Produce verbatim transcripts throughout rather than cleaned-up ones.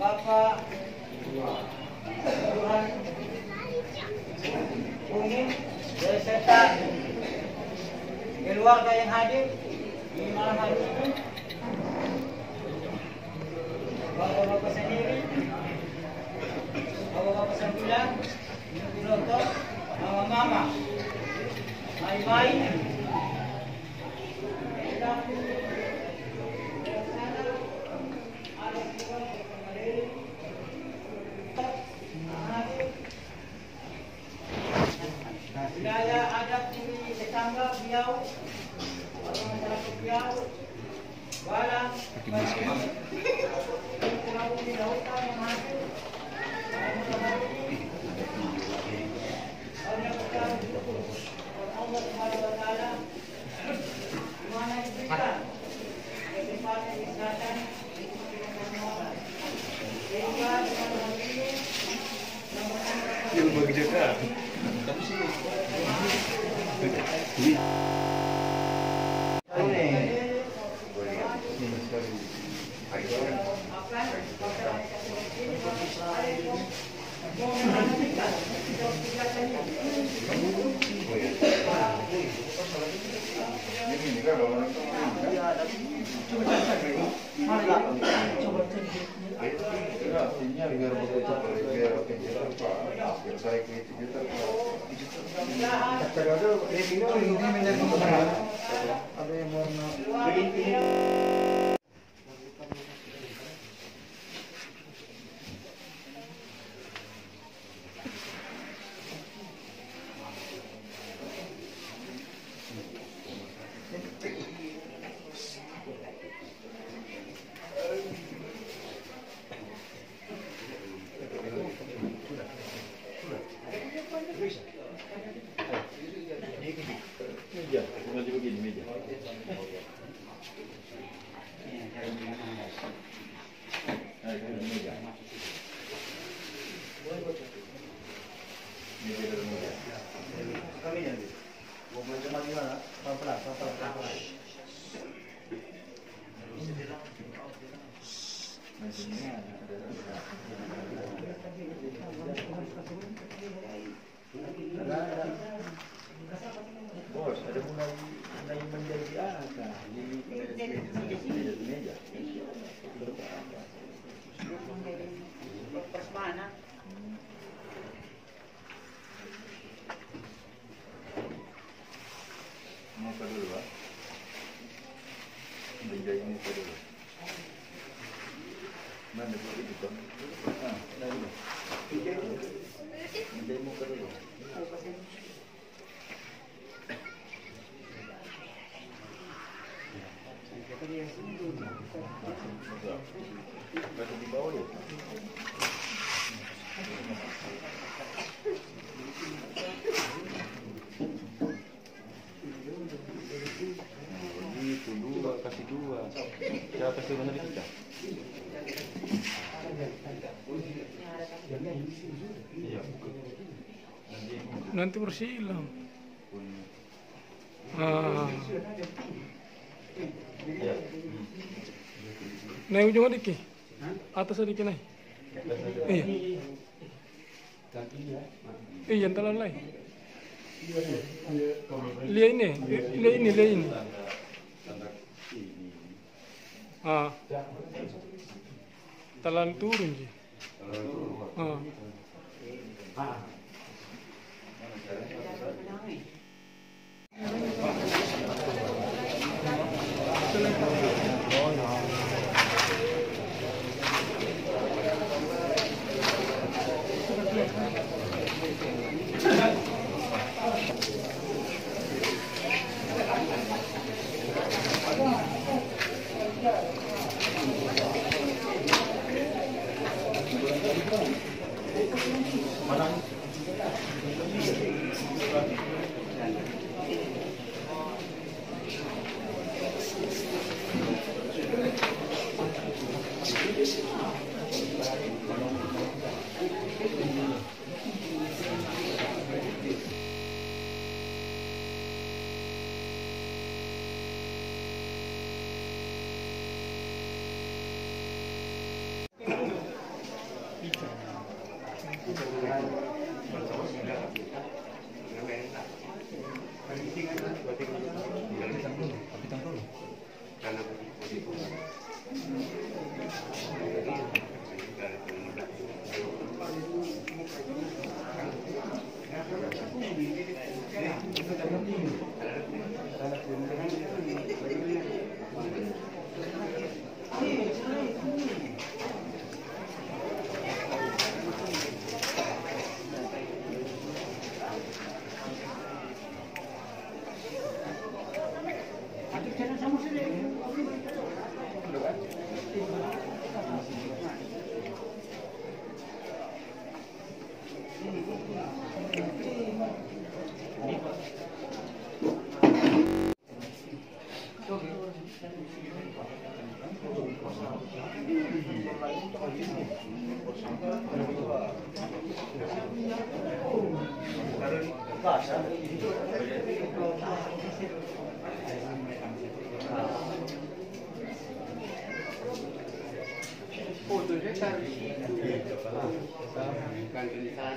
Bapak Tuhan umum beserta keluarga yang hadir di malam hari ini, bapak-bapak sendiri, bapak-bapak sembilan, Negeri Lonthoir, mama-mama, mai-mai, wilayah adat di tetangga Biau, masyarakat Biau, Balang, Pulau di lautan yang hadir, Allah Subhanahu Wa Taala, di mana diberikan kesempatan kesehatan sehingga dengan hal ini ilmu kejagaan. Tapi sih ada yang warna meja, meja begini meja. Nah, itu meja. Meja dan meja. Kami jadi. Mau belajar di mana? Pelan-pelan, pelan-pelan, pelan-pelan. Bos, ada mulai mulai menjadi apa? Ini meja. persmana. Mau ke dulu, Pak. Meja ini ke dulu. Mana boleh itu? Ah, dah dulu. Meja mau ke dulu. Baru di bawah ya. Itu dua kasih dua. Siapa kasih benar kita? Iya. Nanti bersilang. Ah. Ya. Naik ujung adik, atas sedikit naik. Iya. Iya, entar lain. Lihat ini, lihat ini, lihat ini. Ah. Talan turun je. Ah. Fotonya cari bukan tulisan.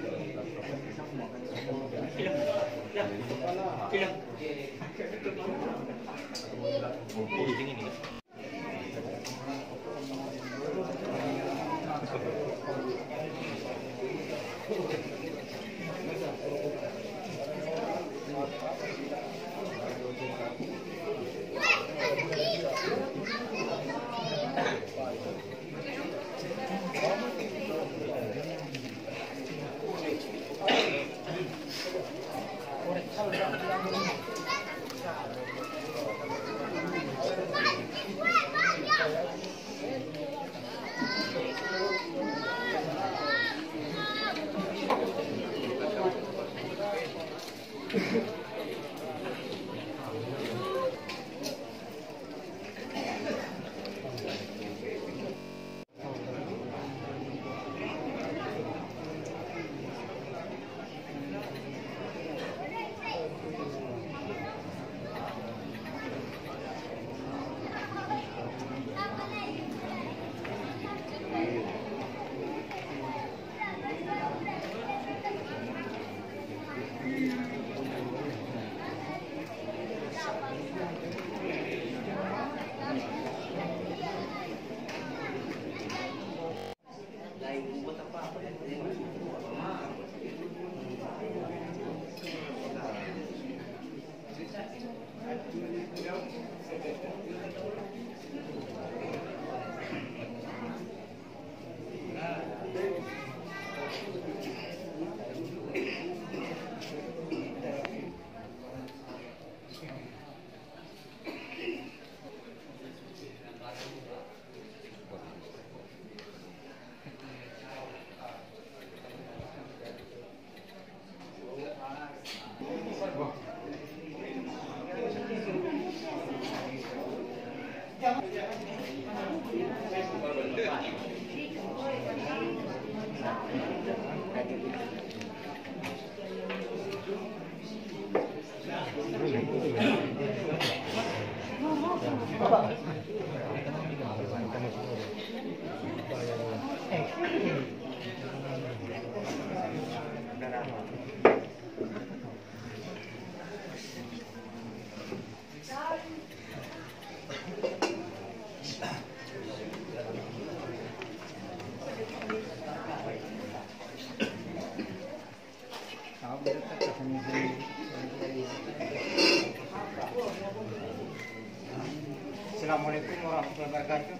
Assalamualaikum warahmatullahi wabarakatuh.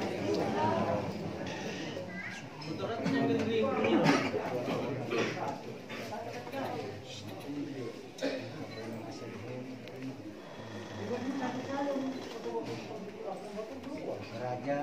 Raja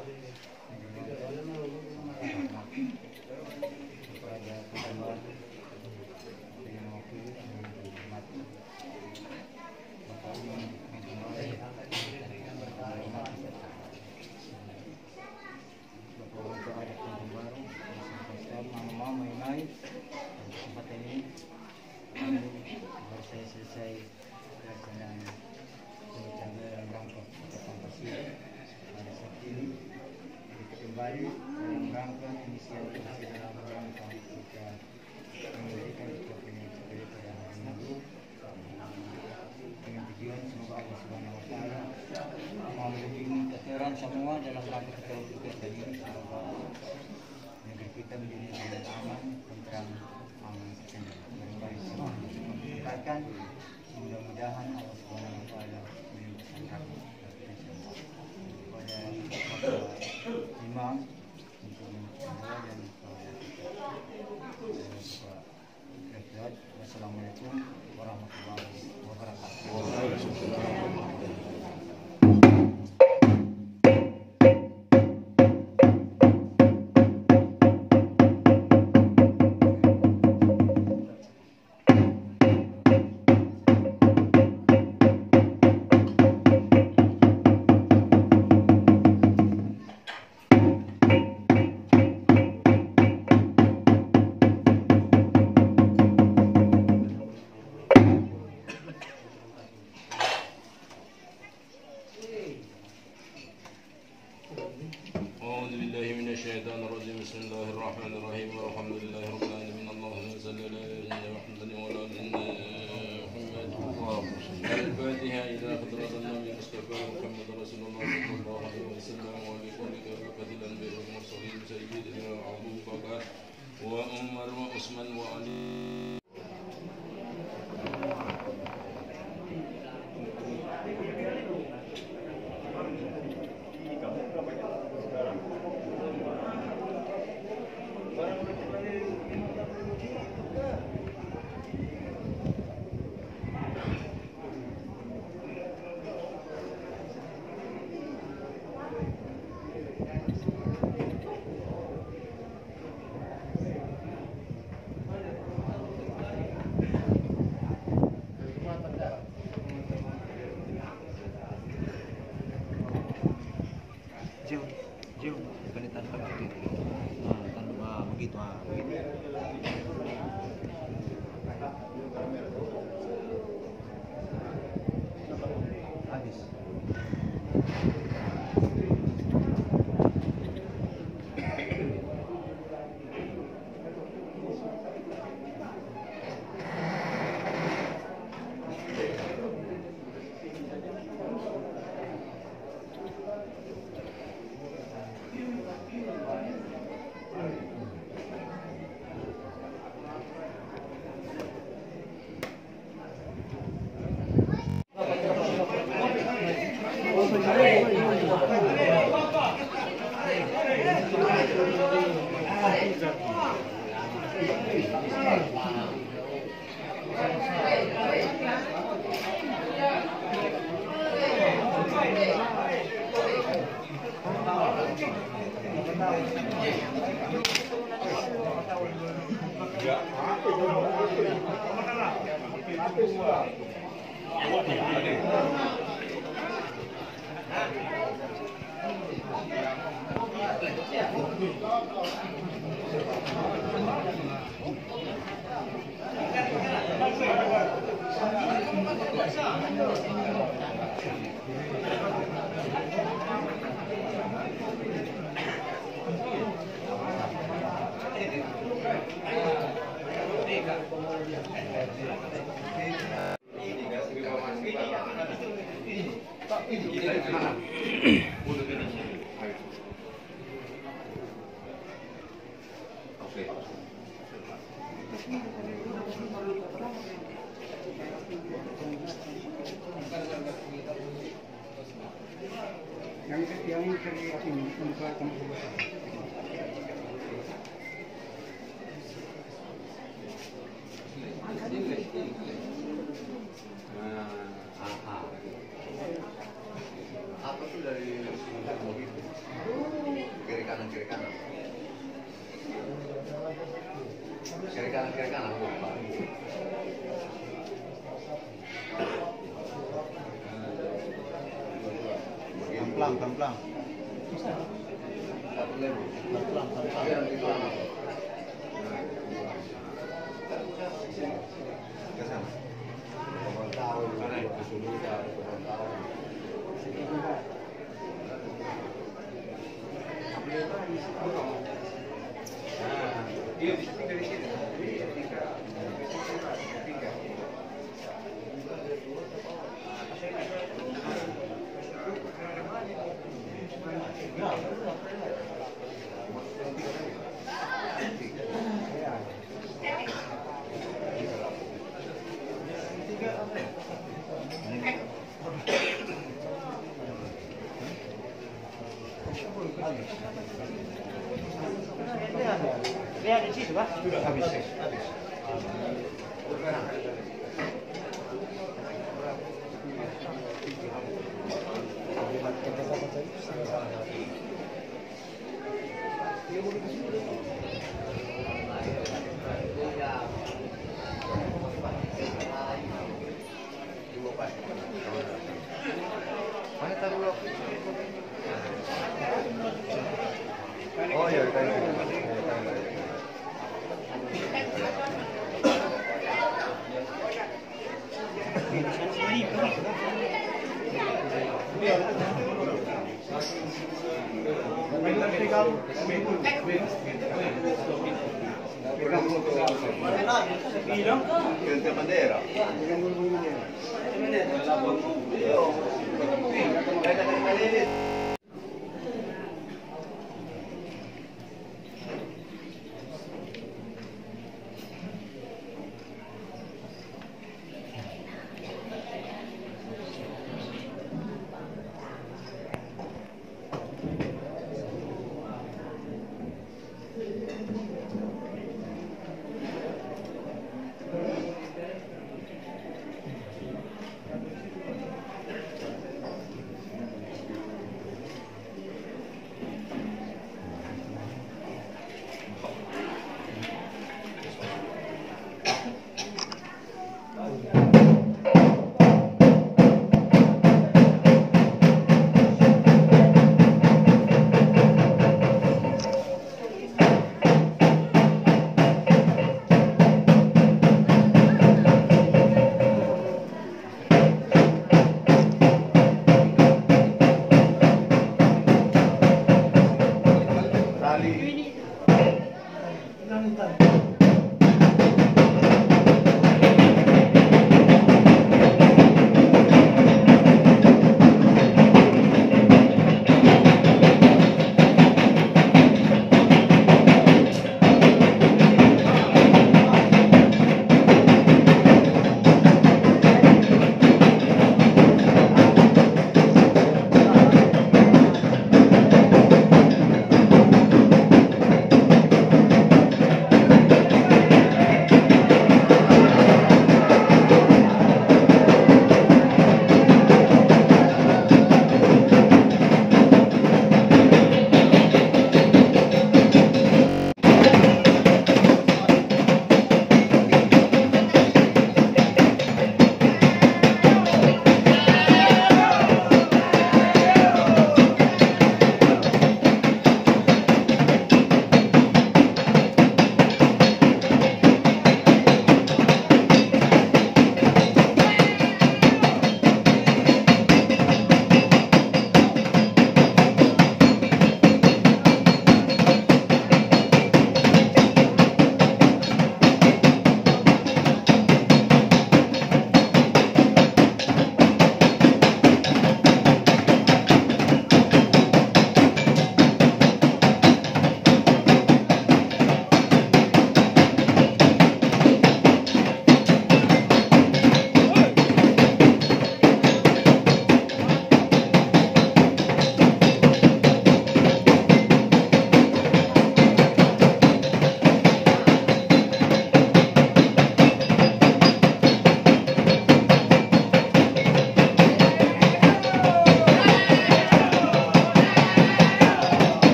tempat ini baru saya selesai pelaksanaan bercanda dalam rangka fantasi pada saat ini kita kembali dalam rangka inisiatif dalam rangka kita memberikan sebuah penelitian pada hari Minggu dengan tujuan semoga Allah Subhanahu Wa Taala mau melindungi keteran semua dalam rangka kita juga tadi semoga negeri kita menjadi negeri aman, tentram, aman sejahtera. Semua mengucapkan mudah-mudahan Allah Subhanahu Wa Taala melimpahkan rahmat kepada imam untuk menjaga dan kepada Wassalamualaikum warahmatullahi wabarakatuh. أعوذ بالله من الشيطان الرجيم بسم الله الرحمن الرحيم والحمد لله رب العالمين اللهم صل على سيدنا محمد وعلى آل محمد الفاتحة إلى حضرة النبي المصطفى محمد رسول الله صلى الله عليه وسلم وعلى كل كافة الأنبياء والمرسلين سيدنا أبو بكر وعمر وعثمان وعلي. Jauh, jauh, bukan tanpa begitu. Nah, tanpa begitu, ah, begitu. Habis. Yang yang terlihat ini merupakan apa tuh dari kiri kanan kiri kanan kiri kanan kiri kanan Pelan, pelan, pelan. satu lebu Pelan, pelan, pelan. ke sana tahu kesulitan tahu dia bisa tinggal di sini. Lihat di situ, Pak. Sudah habis. Habis. Mana taruh lo? Oh ya, thank you. Ini Che bandera? Tali.